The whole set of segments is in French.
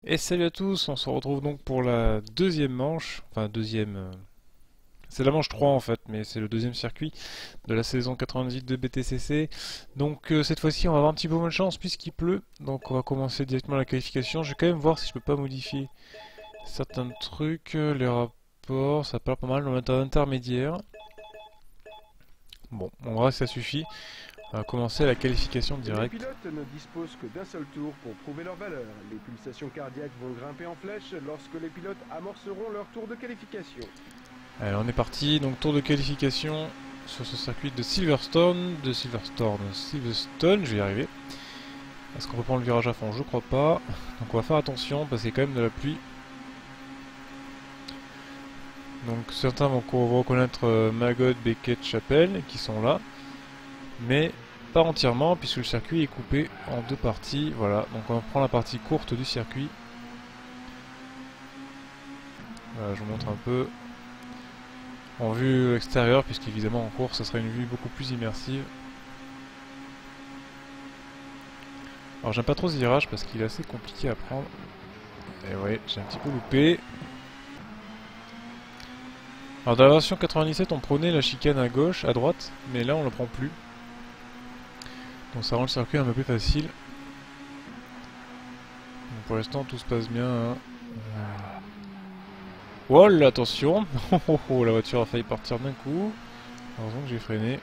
Et salut à tous, on se retrouve donc pour la deuxième manche, enfin deuxième, c'est la manche 3 en fait, mais c'est le deuxième circuit de la saison 98 de BTCC. Donc cette fois-ci on va avoir un petit peu moins de chance puisqu'il pleut, donc on va commencer directement la qualification. Je vais quand même voir si je peux pas modifier certains trucs, les rapports, ça parle pas mal, on va mettre un intermédiaire. Bon, on verra si ça suffit. On va commencer la qualification Les directe. pilotes ne disposent que d'un seul tour pour prouver leur valeur. Les pulsations cardiaques vont grimper en flèche lorsque les pilotes amorceront leur tour de qualification. Allez, on est parti, donc tour de qualification sur ce circuit de Silverstone, Silverstone, je vais y arriver. Est-ce qu'on peut prendre le virage à fond? Je crois pas. Donc on va faire attention parce qu'il y a quand même de la pluie. Donc certains vont reconnaître Magog, Beckett, Chapelle qui sont là. Mais pas entièrement puisque le circuit est coupé en deux parties. Voilà, donc on va prendre la partie courte du circuit. Voilà, je vous montre un peu en vue extérieure puisqu'évidemment en course ça sera une vue beaucoup plus immersive. Alors j'aime pas trop ce virage parce qu'il est assez compliqué à prendre. Et ouais, j'ai un petit peu loupé. Alors dans la version 97 on prenait la chicane à gauche, à droite, mais là on la prend plus. Donc ça rend le circuit un peu plus facile. Donc pour l'instant tout se passe bien. Hein. Oh là, attention. La voiture a failli partir d'un coup. Heureusement que j'ai freiné.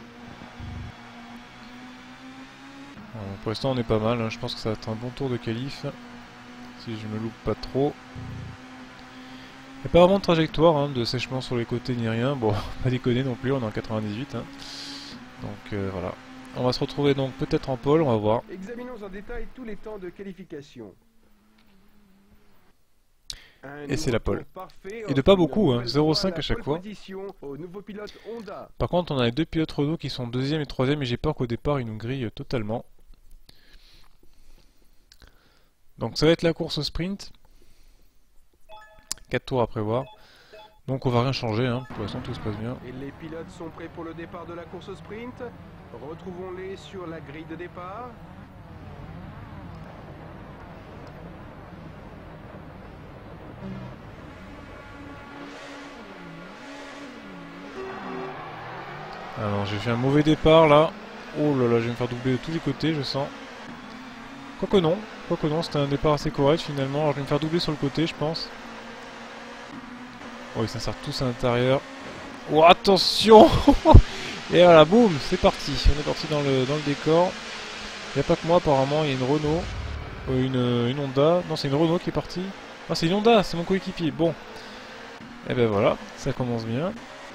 Pour l'instant on est pas mal, hein. Je pense que ça va être un bon tour de qualif. Si je me loupe pas trop. Il n'y a pas vraiment de trajectoire, hein, de sèchement sur les côtés ni rien. Bon, pas déconner non plus, on est en 98. Hein. Donc voilà. On va se retrouver donc peut-être en pole, on va voir. Examinons en détail tous les temps de qualification. Un Et c'est la nouveau pole. tour parfait Et de offre pas une beaucoup, hein, nouvelle fois 0,5 la à chaque pole fois. position au nouveau pilote Honda. Par contre, on a les deux pilotes Renault qui sont deuxième et troisième et j'ai peur qu'au départ ils nous grillent totalement. Donc ça va être la course au sprint. 4 tours à prévoir. Donc on va rien changer, hein. Pour l'instant tout se passe bien. Et les pilotes sont prêts pour le départ de la course au sprint. Retrouvons-les sur la grille de départ. Alors j'ai fait un mauvais départ là. Oh là là, je vais me faire doubler de tous les côtés, je sens. Quoique non, c'était un départ assez correct finalement. Alors je vais me faire doubler sur le côté, je pense. Oh, ils s'insèrent tous à l'intérieur. Oh, attention. Et voilà, boum, c'est parti. On est parti dans le décor. Il n'y a pas que moi apparemment, il y a une Renault. Une Honda. Non, c'est une Renault qui est partie. Ah, c'est une Honda, c'est mon coéquipier. Bon. Et ben voilà, ça commence bien.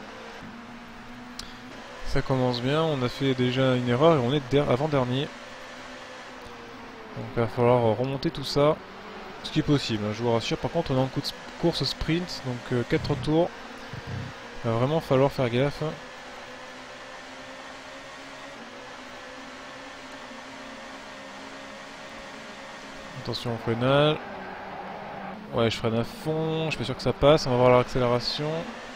Ça commence bien, on a fait déjà une erreur et on est avant-dernier. Donc il va falloir remonter tout ça. Ce qui est possible, hein, je vous rassure. Par contre, on est en course sprint, donc 4 tours. Il va vraiment falloir faire gaffe. Attention au freinage. Ouais, je freine à fond, je suis pas sûr que ça passe. On va voir l'accélération.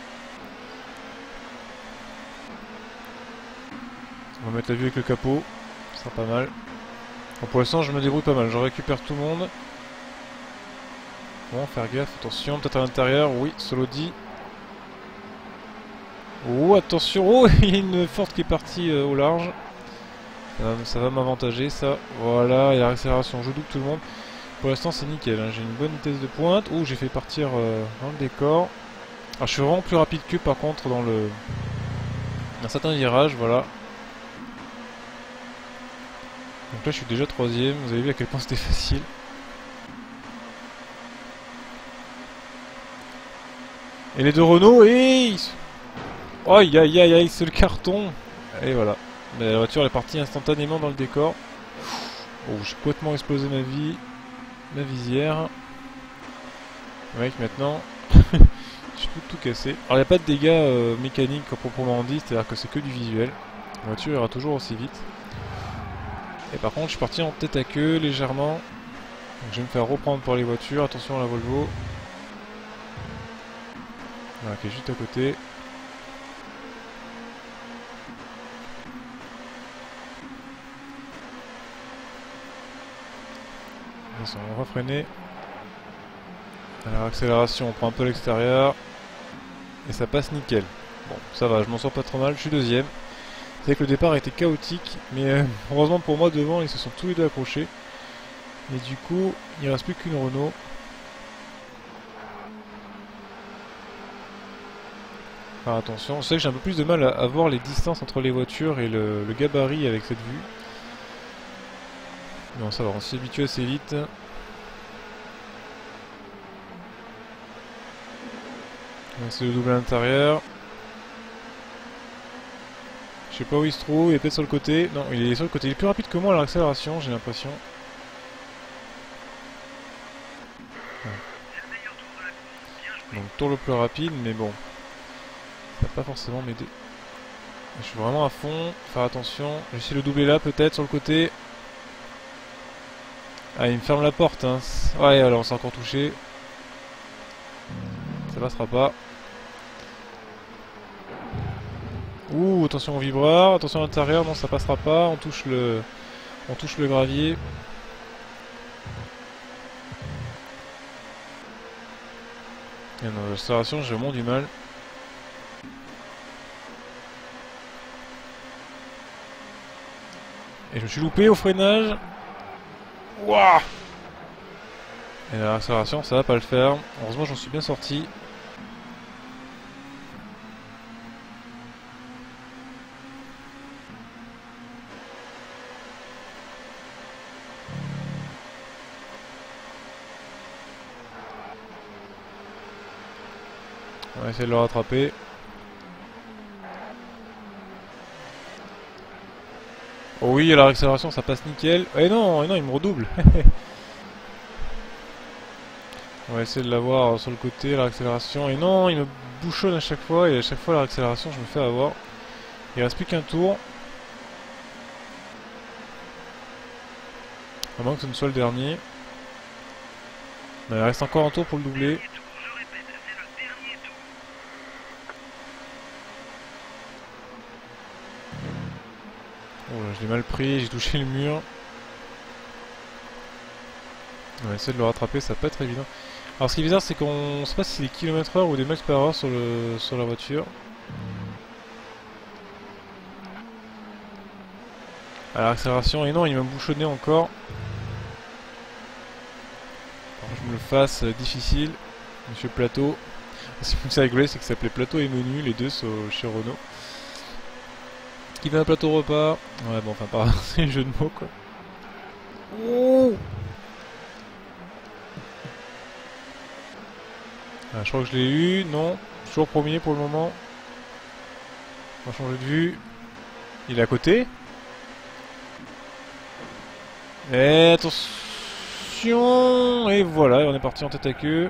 On va mettre la vue avec le capot, ça sera pas mal. Bon, pour l'instant, je me débrouille pas mal, je récupère tout le monde. Bon, faire gaffe, attention, peut-être à l'intérieur, oui, solo dit. Oh, attention, oh, il y a une Ford qui est partie au large. Ça va m'avantager, ça. Voilà, et la accélération, je double tout le monde. Pour l'instant, c'est nickel, hein. J'ai une bonne vitesse de pointe. Oh, j'ai fait partir dans le décor. Alors, je suis vraiment plus rapide que par contre dans certains virages, voilà. Donc là, je suis déjà troisième. Vous avez vu à quel point c'était facile. Et les deux Renault, et... Aïe aïe aïe aïe, c'est le carton. Et voilà. Mais la voiture elle est partie instantanément dans le décor. Oh, j'ai complètement explosé ma visière. Mec, maintenant, j'ai tout cassé. Alors, il n'y a pas de dégâts mécaniques proprement dit, c'est-à-dire que c'est que du visuel. La voiture ira toujours aussi vite. Et par contre, je suis parti en tête à queue légèrement. Donc, je vais me faire reprendre par les voitures. Attention à la Volvo. Voilà, qui est juste à côté. Ils sont refreinés. Alors accélération, on prend un peu l'extérieur. Et ça passe nickel. Bon, ça va, je m'en sors pas trop mal, je suis deuxième. C'est vrai que le départ était chaotique, mais heureusement pour moi, devant, ils se sont tous les deux accrochés. Et du coup, il ne reste plus qu'une Renault. Faire attention, je sais que j'ai un peu plus de mal à voir les distances entre les voitures et le gabarit avec cette vue. Non, ça va, on s'y habitue assez vite. On essaie de doubler à l'intérieur. Je sais pas où il se trouve, il est peut-être sur le côté. Non, il est sur le côté. Il est plus rapide que moi à l'accélération, j'ai l'impression. Donc tour le plus rapide, mais bon. Ça va pas forcément m'aider. Je suis vraiment à fond, faire attention. J'essaie de le doubler là peut-être sur le côté. Ah, il me ferme la porte, hein. Ouais, alors on s'est encore touché. Ça passera pas. Ouh, attention au vibreur, attention à l'intérieur, non ça passera pas, on touche le gravier. Et non, l'accélération, j'ai vraiment du mal. Et je me suis loupé au freinage. Wouah! Et l'accélération, ça va pas le faire. Heureusement, j'en suis bien sorti. On va essayer de le rattraper. Oh oui, alors l'accélération ça passe nickel. Eh non, il me redouble. On va essayer de l'avoir sur le côté, l'accélération. Et non, il me bouchonne à chaque fois. Et à chaque fois, l'accélération, je me fais avoir. Il reste plus qu'un tour. À moins que ce ne soit le dernier. Mais il reste encore un tour pour le doubler. Oh là, je l'ai mal pris, j'ai touché le mur. On va essayer de le rattraper, ça va pas être évident. Alors ce qui est bizarre, c'est qu'on sait pas si c'est des km/h ou des max par heure sur la voiture. Alors l'accélération, et non, il m'a bouchonné encore. Alors, je me le fasse difficile, Monsieur Plateau. Ce qui me fait rigoler, c'est que ça s'appelait Plateau et Menu, les deux chez Renault. Qui fait un plateau repas. Ouais, bon, enfin, par c'est un jeu de mots, quoi. Oh, ah, je crois que je l'ai eu, non. Toujours premier pour le moment. On va changer de vue. Il est à côté. Et attention. Et voilà, on est parti en tête à queue.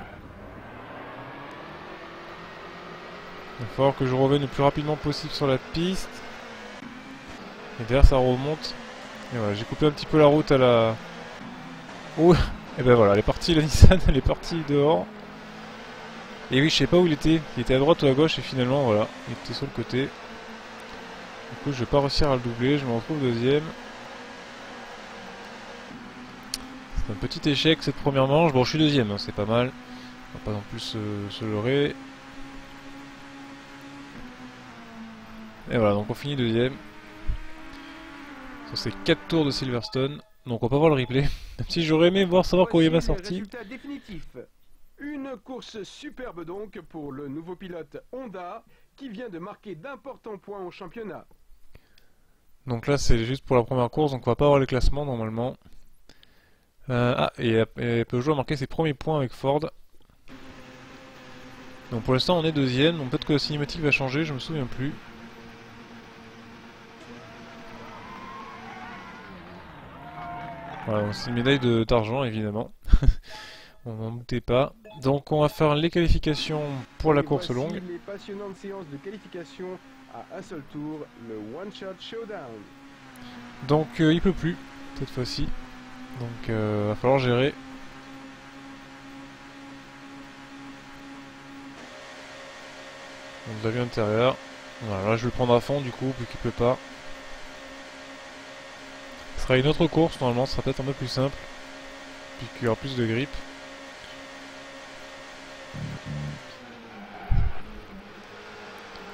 Il va falloir que je revienne le plus rapidement possible sur la piste. Et derrière ça remonte. Et voilà, j'ai coupé un petit peu la route à la... Oh. Et ben voilà, elle est partie la Nissan, elle est partie dehors. Et oui, je sais pas où il était. Il était à droite ou à gauche et finalement voilà, il était sur le côté. Du coup je vais pas réussir à le doubler, je me retrouve deuxième. C'est un petit échec cette première manche. Bon, je suis deuxième, hein, c'est pas mal. On va pas non plus se leurrer. Et voilà, donc on finit deuxième. Sur ces 4 tours de Silverstone. Donc on va pas voir le replay. Même si j'aurais aimé savoir comment il m'a sorti. Une course superbe donc pour le nouveau pilote Honda qui vient de marquer d'importants points au championnat. Donc là c'est juste pour la première course, donc on va pas avoir les classements normalement. Et Peugeot a marqué ses premiers points avec Ford. Donc pour l'instant on est deuxième, donc peut-être que la cinématique va changer, je me souviens plus. Voilà, c'est une médaille d'argent évidemment. On n'en doutait pas. Donc on va faire les qualifications pour la course longue. Les passionnantes séances de qualification à un seul tour, le One Shot Showdown. Donc il pleut plus cette fois-ci. Donc va falloir gérer. On vous a vu l'intérieur. Voilà, là je vais le prendre à fond du coup, vu qu'il pleut pas. Ce sera une autre course normalement, ce sera peut-être un peu plus simple. Puis qu'il y aura plus de grippe.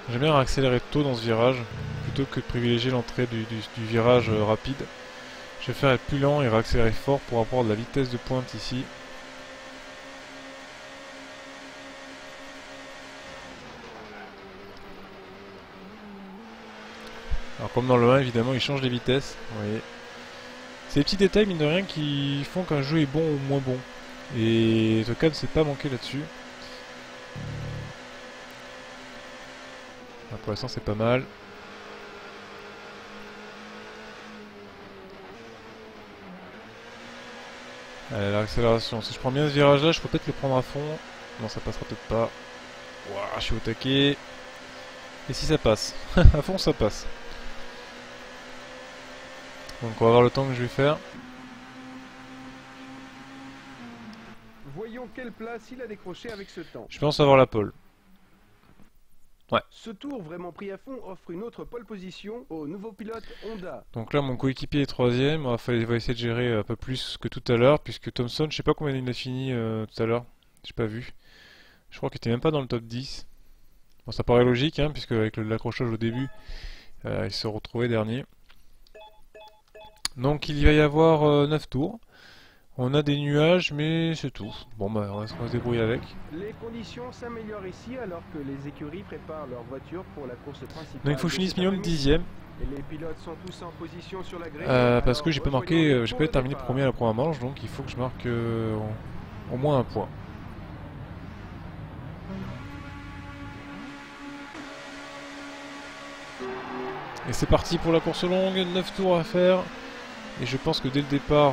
J'aime bien accélérer tôt dans ce virage, plutôt que de privilégier l'entrée du virage rapide. Je vais faire être plus lent et réaccélérer fort pour avoir de la vitesse de pointe ici. Alors comme dans le 1 évidemment il change les vitesses, vous voyez. C'est des petits détails mine de rien qui font qu'un jeu est bon ou moins bon. Et Tokan ne s'est pas manqué là-dessus. Pour l'instant c'est pas mal. Allez, l'accélération. Si je prends bien ce virage là, je peux peut-être le prendre à fond. Non, ça passera peut-être pas. Ouah, je suis au taquet. Et si ça passe? À fond ça passe. Donc on va voir le temps que je vais faire. Voyons quelle place il a décroché avec ce temps. Je pense avoir la pole. Ouais. Ce tour vraiment pris à fond offre une autre pole position au nouveau pilote Honda. Donc là mon coéquipier est 3ème. On va essayer de gérer un peu plus que tout à l'heure. Puisque Thompson, je sais pas combien il a fini tout à l'heure. J'ai pas vu. Je crois qu'il était même pas dans le top 10. Bon, ça paraît logique, hein, puisque avec l'accrochage au début, il se retrouvait dernier. Donc il va y avoir 9 tours. On a des nuages, mais c'est tout. Bon bah on va se débrouiller avec. Les conditions s'améliorent ici alors que les écuries préparent leur voiture pour la course principale. Donc il faut que je finisse minimum 10ème. Et les pilotes sont tous en position sur la grille. Parce que j'ai pas marqué, j'ai pas terminé premier à la première manche, donc il faut que je marque au moins un point. Et c'est parti pour la course longue, 9 tours à faire. Et je pense que dès le départ,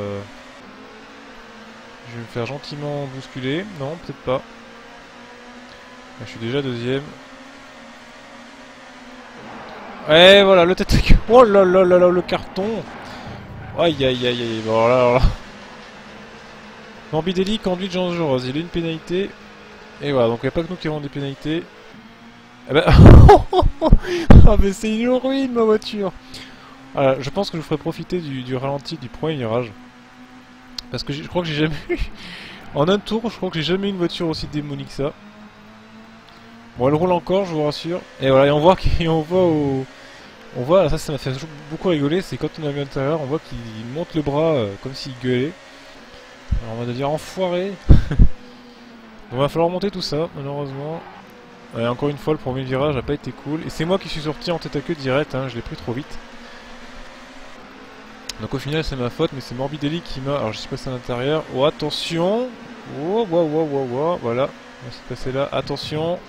je vais me faire gentiment bousculer. Non, peut-être pas. Là, je suis déjà 2ème. Et voilà, le tête. Oh là là là là, le carton. Aïe aïe aïe aïe. Bon, alors là. Morbidelli, conduite dangereuse. Il a une pénalité. Et voilà, donc il n'y a pas que nous qui avons des pénalités. Eh ben... Ah mais c'est une ruine ma voiture. Voilà, je pense que je vous ferai profiter du ralenti du premier virage. Parce que je crois que j'ai jamais eu... En un tour, je crois que j'ai jamais eu une voiture aussi démonique que ça. Bon, elle roule encore, je vous rassure. Et voilà, et on voit on voit, ça m'a fait beaucoup rigoler, c'est quand on arrive à l'intérieur, on voit qu'il monte le bras comme s'il gueulait. Alors on va dire enfoiré. Donc il va falloir monter tout ça, malheureusement. Et encore une fois, le premier virage n'a pas été cool. Et c'est moi qui suis sorti en tête à queue direct, hein, je l'ai pris trop vite. Donc au final c'est ma faute, mais c'est Morbidelli qui m'a... Alors je suis passé à l'intérieur. Oh attention. Oh wow wow wow wow. Voilà. On s'est passé là. Attention.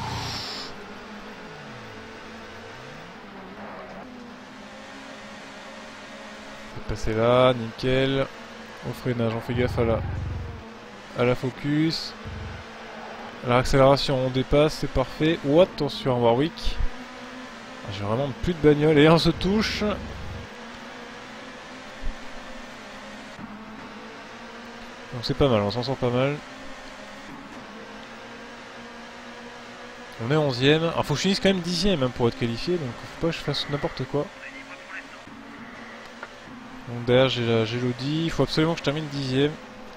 C'est passé là, nickel. Au freinage, on fait gaffe à la focus. À l'accélération on dépasse, c'est parfait. Oh attention Warwick. J'ai vraiment plus de bagnole et on se touche. Donc c'est pas mal, on s'en sort pas mal. On est 11ème. Alors faut que je finisse quand même 10ème hein, pour être qualifié, donc faut pas que je fasse n'importe quoi. Donc derrière j'ai l'Audi, il faut absolument que je termine 10ème.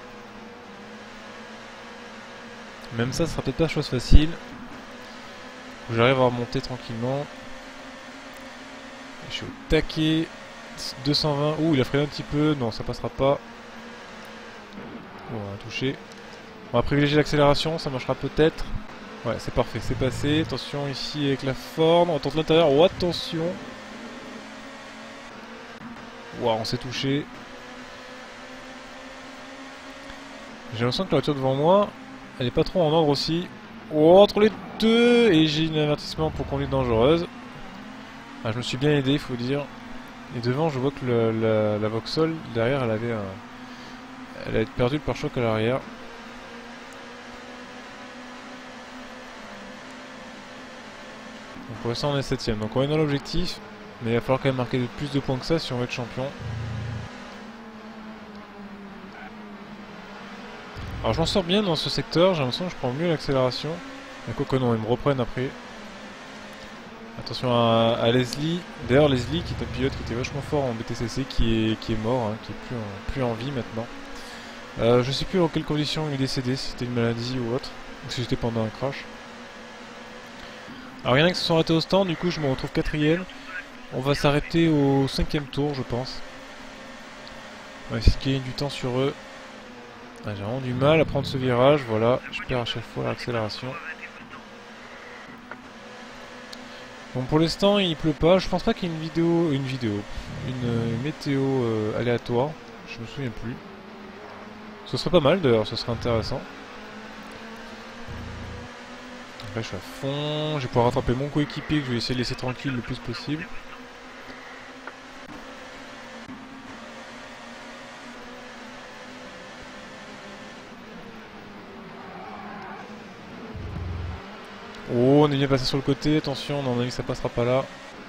Même ça sera peut-être pas chose facile. Faut que j'arrive à remonter tranquillement. Je suis au taquet. 220. Ouh, il a freiné un petit peu. Non, ça passera pas. Bon, on va toucher. On va privilégier l'accélération, ça marchera peut-être. Ouais, c'est parfait, c'est passé. Attention ici avec la forme. On tente l'intérieur. Oh, attention. Waouh, on s'est touché. J'ai l'impression que la voiture devant moi, elle est pas trop en ordre aussi. Oh, entre les deux. Et j'ai un avertissement pour conduite dangereuse. Ah, je me suis bien aidé, il faut dire. Et devant, je vois que la Vauxhall, derrière, elle avait perdu le pare-choc à l'arrière. Donc pour l'instant, on est 7ème. Donc on est dans l'objectif. Mais il va falloir quand même marquer plus de points que ça si on veut être champion. Alors je m'en sors bien dans ce secteur. J'ai l'impression que je prends mieux l'accélération. Mais quoi que non, ils me reprennent après. Attention à Leslie. D'ailleurs Leslie qui est un pilote qui était vachement fort en BTCC qui est mort, hein, qui est plus en vie maintenant. Je sais plus dans quelles conditions il est décédé, si c'était une maladie ou autre, ou si c'était pendant un crash. Alors il y en a qui se sont arrêtés au stand, du coup je me retrouve 4ème. On va s'arrêter au 5ème tour je pense. On va essayer de gagner du temps sur eux. Ah, j'ai vraiment du mal à prendre ce virage, voilà. Je perds à chaque fois l'accélération. Bon pour l'instant il pleut pas, je pense pas qu'il y ait une météo aléatoire. Je me souviens plus. Ce serait pas mal d'ailleurs, ce serait intéressant. Là je suis à fond, je vais pouvoir rattraper mon coéquipier que je vais essayer de laisser tranquille le plus possible. Oh, on est bien passé sur le côté, attention, on a vu que ça passera pas là.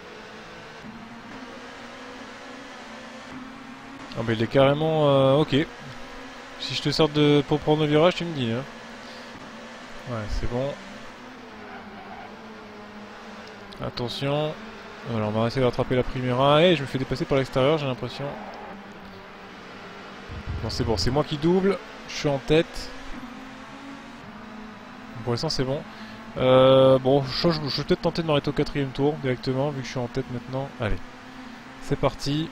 Ah bah il est carrément... ok. Si je te sors pour prendre le virage, tu me dis. Hein. Ouais, c'est bon. Attention. Alors on va essayer de rattraper la Primera. Et je me fais dépasser par l'extérieur, j'ai l'impression. Bon, c'est moi qui double. Je suis en tête. Pour l'instant c'est bon. Bon, je vais peut-être tenter de m'arrêter au 4ème tour directement, vu que je suis en tête maintenant. Allez, c'est parti.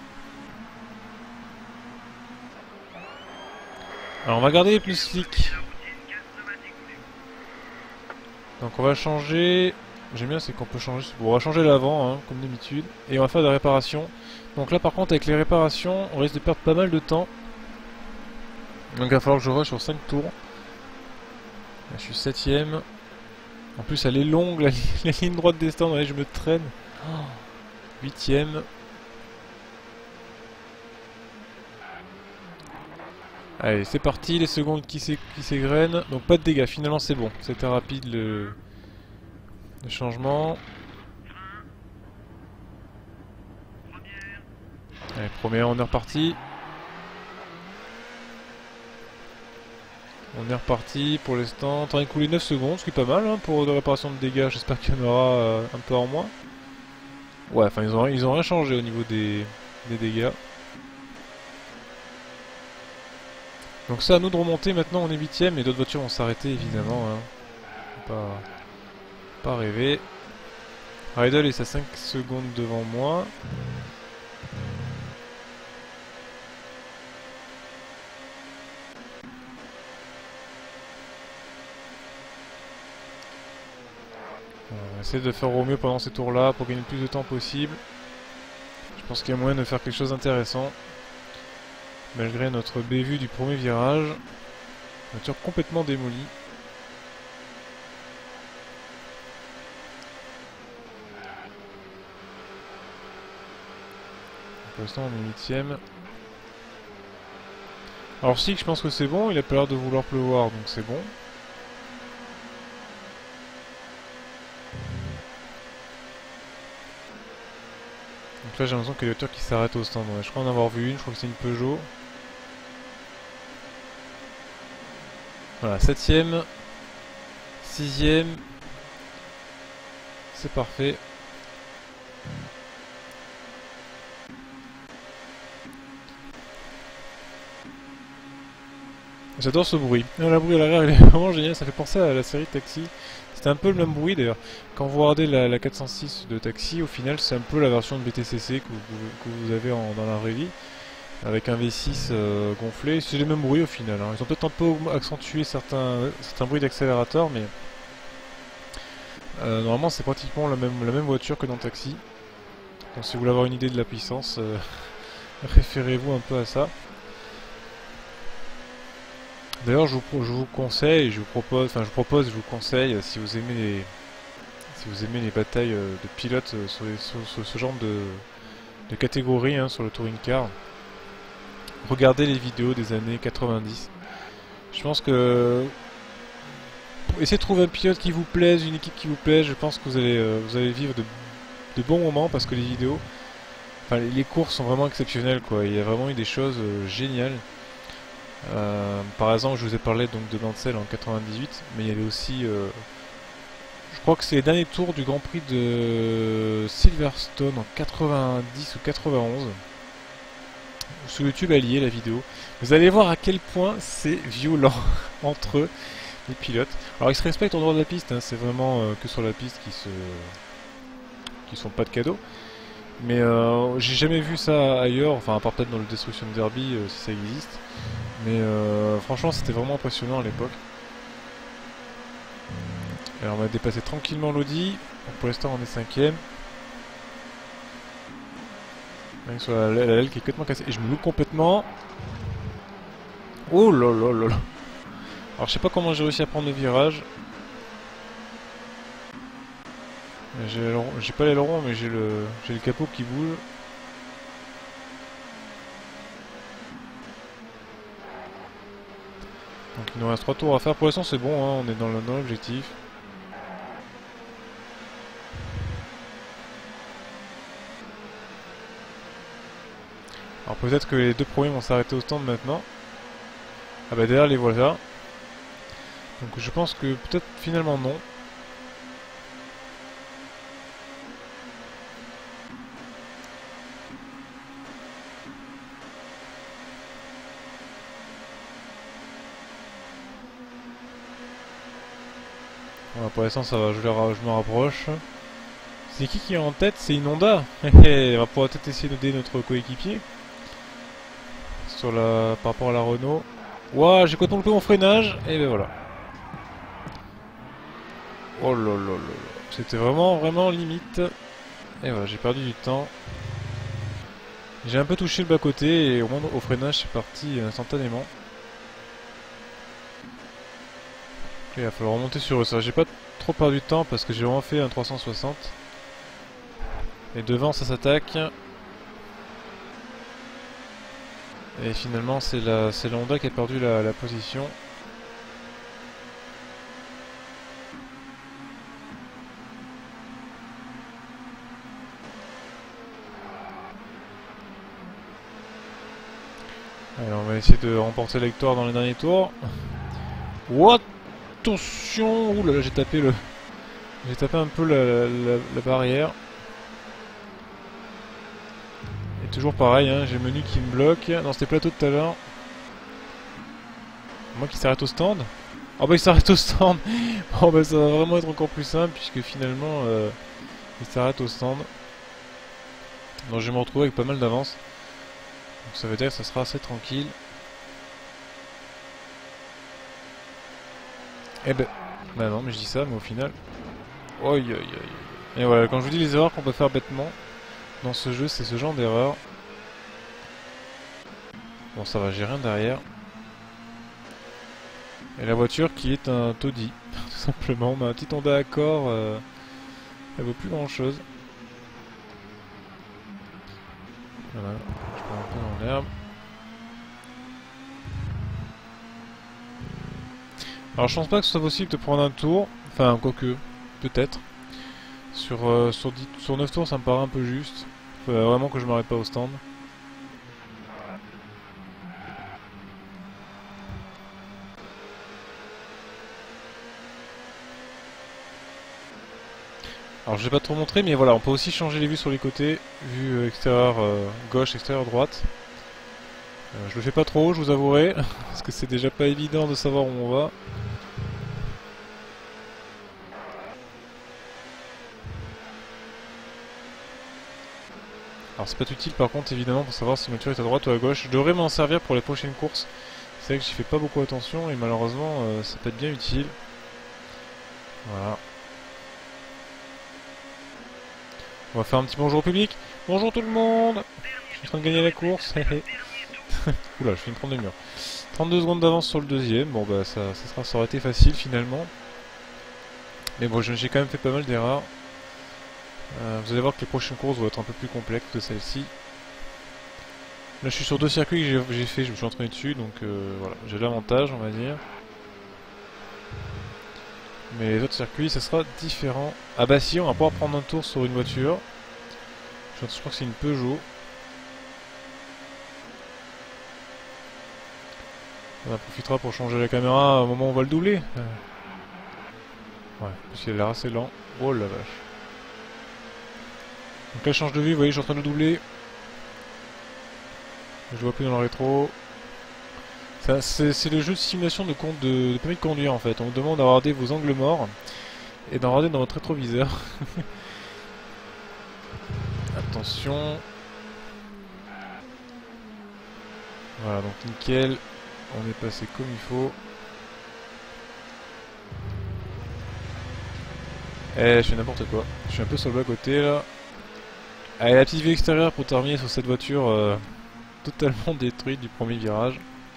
Alors on va garder les plus slick. Donc on va changer... J'aime bien c'est qu'on peut changer... Bon, on va changer l'avant, hein, comme d'habitude. Et on va faire des réparations. Donc là par contre avec les réparations, on risque de perdre pas mal de temps. Donc il va falloir que je rush sur 5 tours. Là, je suis 7ème. En plus elle est longue la ligne droite des stands, allez je me traîne. 8ème. Allez c'est parti, les secondes qui s'égrènent. Donc pas de dégâts, finalement c'est bon. C'était rapide le changement. Allez première, on est reparti. On est reparti pour l'instant, en train d'écouler 9 secondes, ce qui est pas mal hein, pour de réparation de dégâts, j'espère qu'il y en aura un peu en moins. Ouais, enfin ils ont rien changé au niveau des dégâts. Donc c'est à nous de remonter, maintenant on est 8ème et d'autres voitures vont s'arrêter évidemment. Hein. Pas rêver. Rydell est à 5 secondes devant moi. On va essayer de faire au mieux pendant ces tours là pour gagner le plus de temps possible. Je pense qu'il y a moyen de faire quelque chose d'intéressant. Malgré notre bévue du premier virage. Voiture complètement démolie. Pour l'instant on est 8ème. Alors si, je pense que c'est bon, il a pas l'air de vouloir pleuvoir donc c'est bon. Donc là j'ai l'impression qu'il y a des voitures qui s'arrêtent au stand. Ouais, je crois en avoir vu une, je crois que c'est une Peugeot. Voilà, 7ème, 6ème, c'est parfait. J'adore ce bruit. Le bruit à l'arrière il est vraiment génial, ça fait penser à la série Taxi. C'était un peu le même bruit d'ailleurs. Quand vous regardez la 406 de Taxi, au final c'est un peu la version de BTCC que vous avez dans la vraie vie. Avec un V6 gonflé, c'est le même bruit au final. Hein. Ils ont peut-être un peu accentué certains bruits d'accélérateur, mais normalement c'est pratiquement la même voiture que dans Taxi. Donc si vous voulez avoir une idée de la puissance, référez-vous un peu à ça. D'ailleurs je vous conseille, je vous conseille, si vous aimez les batailles de pilotes sur ce genre de catégorie hein, sur le touring car, regardez les vidéos des années 90. Je pense que essayez de trouver un pilote qui vous plaise, une équipe qui vous plaise, je pense que vous allez vivre de bons moments parce que les vidéos, enfin les courses sont vraiment exceptionnelles quoi, il y a vraiment eu des choses géniales. Par exemple je vous ai parlé donc de Mansell en 98, mais il y avait aussi je crois que c'est les derniers tours du Grand Prix de Silverstone en 90 ou 91. Sur YouTube allié la vidéo. Vous allez voir à quel point c'est violent entre eux. les pilotes. Alors ils se respectent en dehors de la piste, hein, c'est vraiment que sur la piste qui sont pas de cadeaux. Mais j'ai jamais vu ça ailleurs, enfin à part peut-être dans le Destruction Derby si ça existe. Mais franchement c'était vraiment impressionnant à l'époque. Alors on va dépasser tranquillement l'Audi. Pour l'instant on est 5ème. Sur la l'aile qui est complètement cassée. Et je me loupe complètement. Oh là là là là. Alors je sais pas comment j'ai réussi à prendre le virage. J'ai pas l'aileron mais j'ai le capot qui bouge. Donc il nous reste 3 tours à faire. Pour l'instant c'est bon, hein, on est dans l'objectif. Alors peut-être que les deux premiers vont s'arrêter au stand maintenant. Ah bah derrière les voilà. Donc je pense que peut-être finalement non. Voilà, pour l'instant ça va, je m'en rapproche. C'est qui est en tête? C'est une Honda. On va pouvoir peut-être essayer d'aider notre coéquipier. Par rapport à la Renault. Ouah, j'ai complètement loupé mon freinage. Et ben voilà. Oh là là là là. C'était vraiment limite. Et voilà, j'ai perdu du temps. J'ai un peu touché le bas-côté et au moins au freinage c'est parti instantanément. Il va falloir remonter sur eux. Ça, j'ai pas trop perdu de temps parce que j'ai vraiment fait un 360. Et devant ça s'attaque. Et finalement c'est la Honda qui a perdu la position. Allez, on va essayer de remporter la victoire dans les derniers tours. Oh, attention! Ouh là là, j'ai tapé un peu la barrière. Et toujours pareil, hein, j'ai le menu qui me bloque. Dans ces plateaux de tout à l'heure. Moi qui s'arrête au stand. Oh bah il s'arrête au stand. Oh bah ça va vraiment être encore plus simple puisque finalement il s'arrête au stand. Donc je vais me retrouver avec pas mal d'avance. Donc ça veut dire que ça sera assez tranquille. Eh ben, bah non mais je dis ça mais au final. Oi oi oi. Et voilà, quand je vous dis les erreurs qu'on peut faire bêtement dans ce jeu, c'est ce genre d'erreur. Bon ça va, j'ai rien derrière. Et la voiture qui est un taudis, tout simplement. Ma petite Honda Accord, elle vaut plus grand chose. Voilà, je prends un peu dans l'herbe. Alors je pense pas que ce soit possible de prendre un tour, enfin quoique, peut-être. Sur 9 tours ça me paraît un peu juste. Faut vraiment que je m'arrête pas au stand. Alors je vais pas trop montrer mais voilà, on peut aussi changer les vues sur les côtés, vue extérieure gauche, extérieure droite. Je le fais pas trop, je vous avouerai, parce que c'est déjà pas évident de savoir où on va. Alors c'est pas utile par contre évidemment pour savoir si une voiture est à droite ou à gauche. Je devrais m'en servir pour les prochaines courses. C'est vrai que j'y fais pas beaucoup attention et malheureusement ça peut être bien utile. Voilà. On va faire un petit bonjour au public. Bonjour tout le monde. Je suis en train de gagner la course. Oula, je viens de prendre le mur. 32 secondes d'avance sur le deuxième. Bon bah ça aurait été facile finalement. Mais bon, j'ai quand même fait pas mal d'erreurs. Vous allez voir que les prochaines courses vont être un peu plus complexes que celle-ci. Là je suis sur 2 circuits que j'ai fait, je me suis entraîné dessus, donc voilà, j'ai l'avantage on va dire. Mais les autres circuits ça sera différent. Ah bah si, on va pouvoir prendre un tour sur une voiture. Je crois que c'est une Peugeot. On en profitera pour changer la caméra au moment où on va le doubler. Ouais, parce qu'il a l'air assez lent. Oh la vache. Donc là je change de vue, vous voyez je suis en train de le doubler. Je vois plus dans le rétro. C'est le jeu de simulation de permis de conduire en fait. On vous demande de regarder vos angles morts et d'en regarder dans votre rétroviseur. Attention. Voilà, donc nickel. On est passé comme il faut. Eh, je fais n'importe quoi. Je suis un peu sur le bas-côté là. Allez, la petite vue extérieure pour terminer sur cette voiture totalement détruite du premier virage.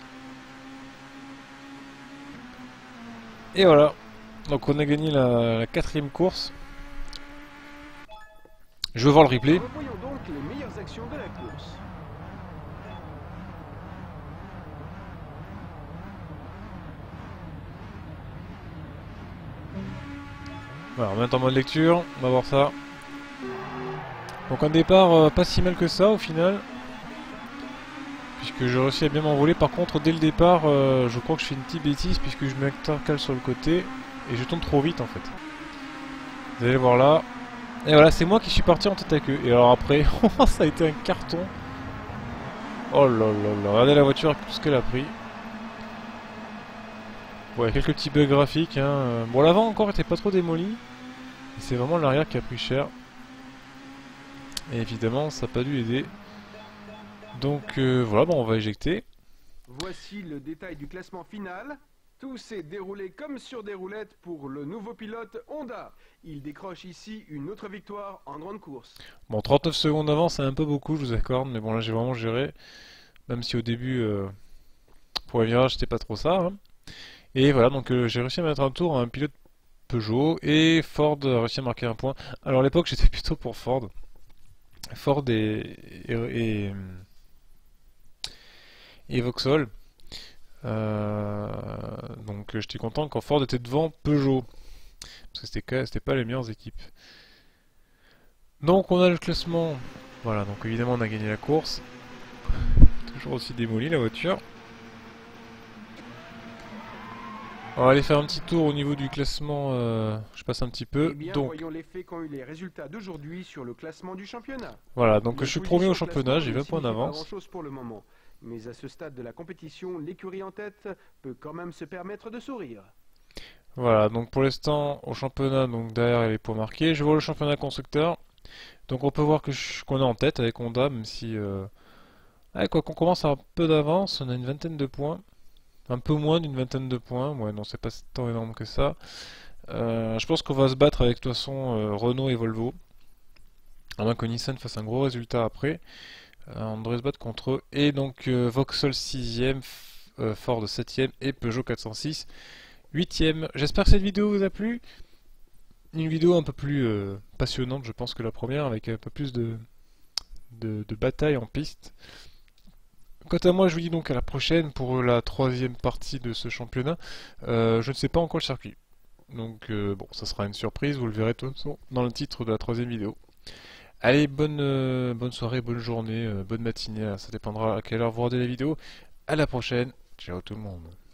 Et voilà. Donc on a gagné la quatrième course. Je veux voir le replay. Revoyons donc les meilleures actions de la course. Voilà, on est en mode lecture, on va voir ça. Donc un départ pas si mal que ça au final. Puisque j'ai réussi à bien m'envoler. Par contre dès le départ je crois que je fais une petite bêtise puisque je m'intercale sur le côté. Et je tourne trop vite en fait. Vous allez voir là. Et voilà, c'est moi qui suis parti en tête à queue. Et alors après, ça a été un carton. Oh là là là, regardez la voiture avec tout ce qu'elle a pris. Ouais, quelques petits bugs graphiques. Hein. Bon, l'avant encore était pas trop démoli. Et c'est vraiment l'arrière qui a pris cher. Et évidemment, ça n'a pas dû aider. Donc voilà, bon, on va éjecter. Voici le détail du classement final. Tout s'est déroulé comme sur des roulettes pour le nouveau pilote Honda. Il décroche ici une autre victoire en grande course. Bon, 39 secondes avant, c'est un peu beaucoup, je vous accorde. Mais bon, là, j'ai vraiment géré. Même si au début, pour les virages, c'était pas trop ça. Hein. Et voilà, donc j'ai réussi à mettre un tour à un pilote Peugeot. Et Ford a réussi à marquer un point. Alors à l'époque, j'étais plutôt pour Ford. Ford et Vauxhall. Donc j'étais content quand Ford était devant Peugeot. Parce que c'était pas les meilleures équipes. Donc on a le classement. Voilà, donc évidemment on a gagné la course. Toujours aussi démoli la voiture. On va aller faire un petit tour au niveau du classement. Je passe un petit peu. Eh bien, Donc voyons l'effet qu'ont eu les résultats d'aujourd'hui sur le classement du championnat. voilà, donc je Les suis premier au positions championnat, classement j'ai ne 20 points signifient pas d'avance. grand-chose pour le moment. Mais à ce stade de la compétition, l'écurie en tête peut quand même se permettre de sourire. Voilà, donc pour l'instant au championnat, donc derrière il y a les points marqués. Je vois le championnat constructeur. Donc on peut voir que qu'on est en tête avec Honda, même si quoi qu'on commence à un peu d'avance, on a une vingtaine de points. Un peu moins d'une vingtaine de points, ouais non c'est pas tant énorme que ça. Je pense qu'on va se battre avec de toute façon Renault et Volvo. À moins que Nissan fasse un gros résultat après. On devrait se battre contre eux. Et donc Vauxhall 6ème, Ford 7ème et Peugeot 406 8ème. J'espère que cette vidéo vous a plu. Une vidéo un peu plus passionnante je pense que la première, avec un peu plus de bataille en piste. Quant à moi, je vous dis donc à la prochaine pour la troisième partie de ce championnat. Je ne sais pas encore le circuit. Donc bon, ça sera une surprise, vous le verrez de toute façon dans le titre de la troisième vidéo. Allez, bonne soirée, bonne journée, bonne matinée, ça dépendra à quelle heure vous regardez la vidéo. À la prochaine, ciao tout le monde.